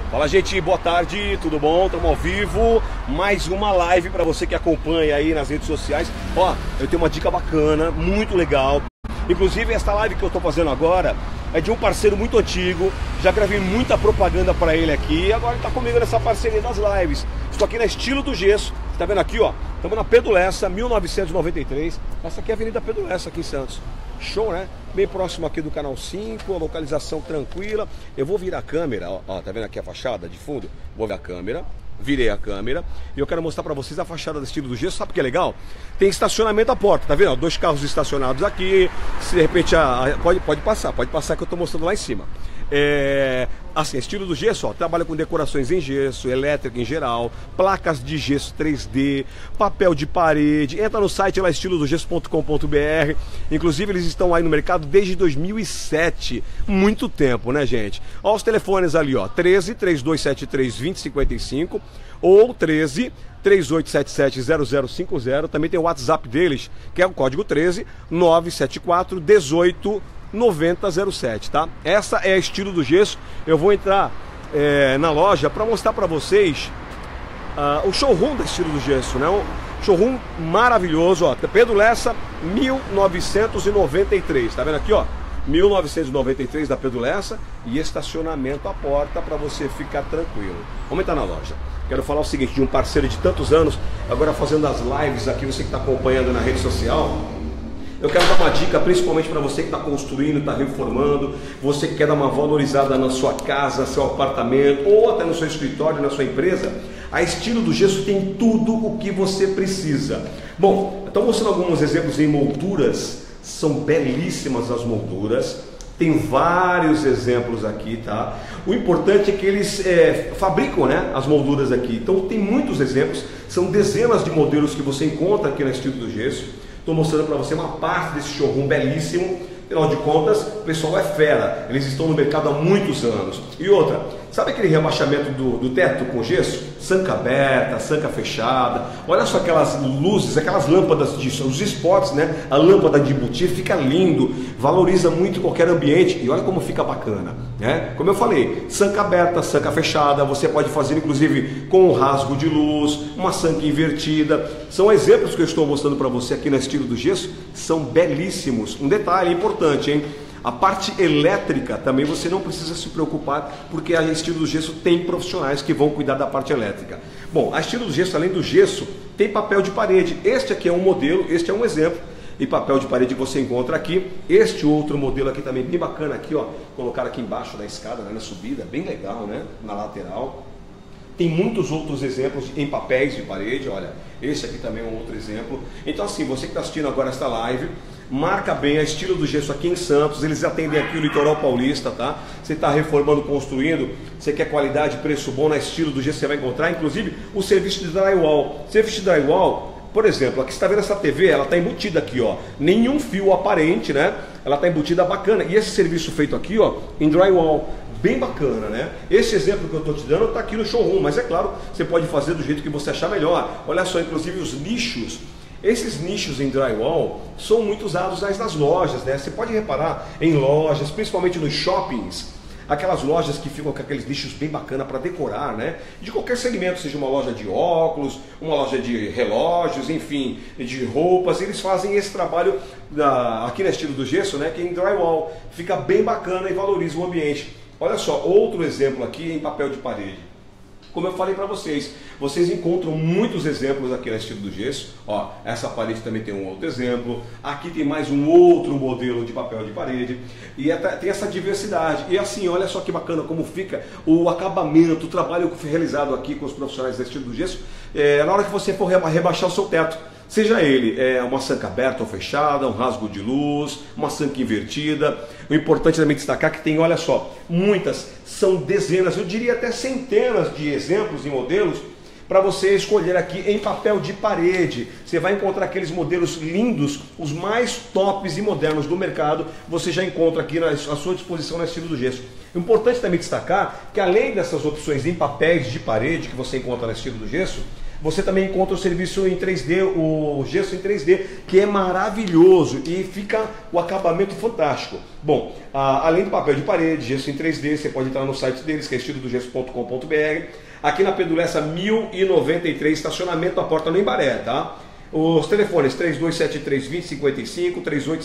Fala, gente, boa tarde, tudo bom? Estamos ao vivo, mais uma live para você que acompanha aí nas redes sociais. Ó, eu tenho uma dica bacana, muito legal. Inclusive esta live que eu estou fazendo agora é de um parceiro muito antigo. Já gravei muita propaganda para ele aqui e agora ele está comigo nessa parceria das lives. Estou aqui na Estilo do Gesso, tá vendo aqui, ó? Estamos na Pedro Lessa, 1993. Essa aqui é a Avenida Pedro Lessa, aqui em Santos. Show, né? Bem próximo aqui do Canal 5, a localização tranquila. Eu vou virar a câmera, ó, tá vendo aqui a fachada de fundo? Vou ver a câmera, virei a câmera e eu quero mostrar pra vocês a fachada do Estilo do Gesso. Sabe o que é legal? Tem estacionamento à porta, tá vendo? Dois carros estacionados aqui. Se de repente pode passar que eu tô mostrando lá em cima. Assim, Estilo do Gesso, ó, trabalha com decorações em gesso, elétrica em geral, placas de gesso 3D, papel de parede. Entra no site lá, estilodogesso.com.br. Inclusive eles estão aí no mercado desde 2007, muito tempo, né, gente? Ó, os telefones ali, ó, 13 3273 2055 ou 13 3877 0050. Também tem o WhatsApp deles, que é o código 13 974 18 9007, tá? Essa é a Estilo do Gesso. Eu vou entrar na loja para mostrar para vocês o showroom da Estilo do Gesso, né? Um showroom maravilhoso, ó. Pedro Lessa, 1993, tá vendo aqui, ó? 1993 da Pedro Lessa e estacionamento à porta para você ficar tranquilo. Vamos entrar na loja. Quero falar o seguinte, de um parceiro de tantos anos, agora fazendo as lives aqui, você que está acompanhando na rede social. Eu quero dar uma dica, principalmente para você que está construindo, está reformando, você que quer dar uma valorizada na sua casa, seu apartamento, ou até no seu escritório, na sua empresa. A Estilo do Gesso tem tudo o que você precisa. Bom, estou mostrando alguns exemplos em molduras, são belíssimas as molduras. Tem vários exemplos aqui, tá? O importante é que eles fabricam, né, as molduras aqui. Então tem muitos exemplos, são dezenas de modelos que você encontra aqui na Estilo do Gesso. Estou mostrando para você uma parte desse showroom belíssimo. Afinal de contas, o pessoal é fera. Eles estão no mercado há muitos anos. E outra, sabe aquele rebaixamento do teto com gesso? Sanca aberta, sanca fechada. Olha só aquelas luzes, aquelas lâmpadas, os spots, né? A lâmpada de embutir fica lindo. Valoriza muito qualquer ambiente. E olha como fica bacana, né? Como eu falei, sanca aberta, sanca fechada. Você pode fazer inclusive com um rasgo de luz, uma sanca invertida. São exemplos que eu estou mostrando para você aqui na Estilo do Gesso. São belíssimos. Um detalhe importante, hein? A parte elétrica também você não precisa se preocupar, porque a Estilo do Gesso tem profissionais que vão cuidar da parte elétrica. Bom, a Estilo do Gesso, além do gesso, tem papel de parede. Este aqui é um modelo, este é um exemplo. E papel de parede você encontra aqui. Este outro modelo aqui também bem bacana aqui, ó. Colocar aqui embaixo da escada, né, na subida, bem legal, né? Na lateral. Tem muitos outros exemplos em papéis de parede, olha. Esse aqui também é um outro exemplo. Então assim, você que está assistindo agora esta live, marca bem a Estilo do Gesso aqui em Santos. Eles atendem aqui o litoral paulista, tá? Você está reformando, construindo, você quer qualidade, preço bom, na Estilo do Gesso você vai encontrar, inclusive, o serviço de drywall. Serviço de drywall, por exemplo, aqui você está vendo essa TV, ela está embutida aqui, ó. Nenhum fio aparente, né? Ela está embutida bacana. E esse serviço feito aqui, ó, em drywall, bem bacana, né? Esse exemplo que eu estou te dando está aqui no showroom, mas é claro, você pode fazer do jeito que você achar melhor. Olha só, inclusive os nichos. Esses nichos em drywall são muito usados nas lojas, né? Você pode reparar em lojas, principalmente nos shoppings, aquelas lojas que ficam com aqueles nichos bem bacana para decorar, né? De qualquer segmento, seja uma loja de óculos, uma loja de relógios, enfim, de roupas, eles fazem esse trabalho aqui na Estilo do Gesso, né? Que é em drywall, fica bem bacana e valoriza o ambiente. Olha só, outro exemplo aqui em papel de parede. Como eu falei para vocês, vocês encontram muitos exemplos aqui na Estilo do Gesso. Ó, essa parede também tem um outro exemplo. Aqui tem mais um outro modelo de papel de parede. E tem essa diversidade. E assim, olha só que bacana como fica o acabamento, o trabalho que foi realizado aqui com os profissionais da Estilo do Gesso. Na hora que você for rebaixar o seu teto, seja ele uma sanca aberta ou fechada, um rasgo de luz, uma sanca invertida. O importante também destacar que tem, olha só, são dezenas, eu diria até centenas de exemplos e modelos para você escolher aqui em papel de parede. Você vai encontrar aqueles modelos lindos, os mais tops e modernos do mercado, você já encontra aqui à sua disposição na Estilo do Gesso. Importante também destacar que além dessas opções em papéis de parede que você encontra na Estilo do Gesso, Você também encontra o serviço em 3D, o gesso em 3D, que é maravilhoso e fica o acabamento fantástico. Bom, além do papel de parede, gesso em 3D, você pode entrar no site deles, que é estilodogesso.com.br. Aqui na Pedro Lessa 1093, estacionamento à porta no Embaré, tá? Os telefones 3273-2055,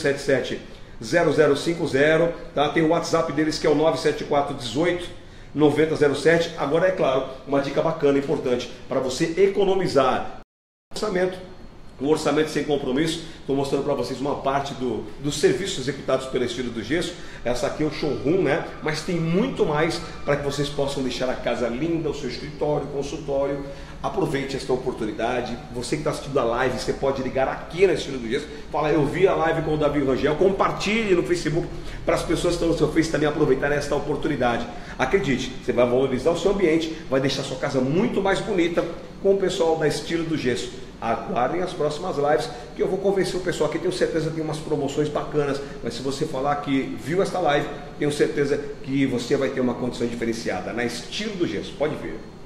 3877-0050, tá? Tem o WhatsApp deles que é o 974-18-9007. Agora, é claro, uma dica bacana, importante, para você economizar orçamento. Um orçamento sem compromisso. Estou mostrando para vocês uma parte dos serviços executados pelo Estilo do Gesso. Essa aqui é o showroom, né? Mas tem muito mais para que vocês possam deixar a casa linda, o seu escritório, consultório. Aproveite esta oportunidade. Você que está assistindo a live, você pode ligar aqui na Estilo do Gesso. Fala, eu vi a live com o Davi Rangel. Compartilhe no Facebook para as pessoas que estão no seu Face também aproveitarem esta oportunidade. Acredite, você vai valorizar o seu ambiente, vai deixar a sua casa muito mais bonita com o pessoal da Estilo do Gesso. Aguardem as próximas lives que eu vou convencer o pessoal aqui. Tenho certeza que tem umas promoções bacanas, mas se você falar que viu esta live, tenho certeza que você vai ter uma condição diferenciada na Estilo do Gesso. Pode ver.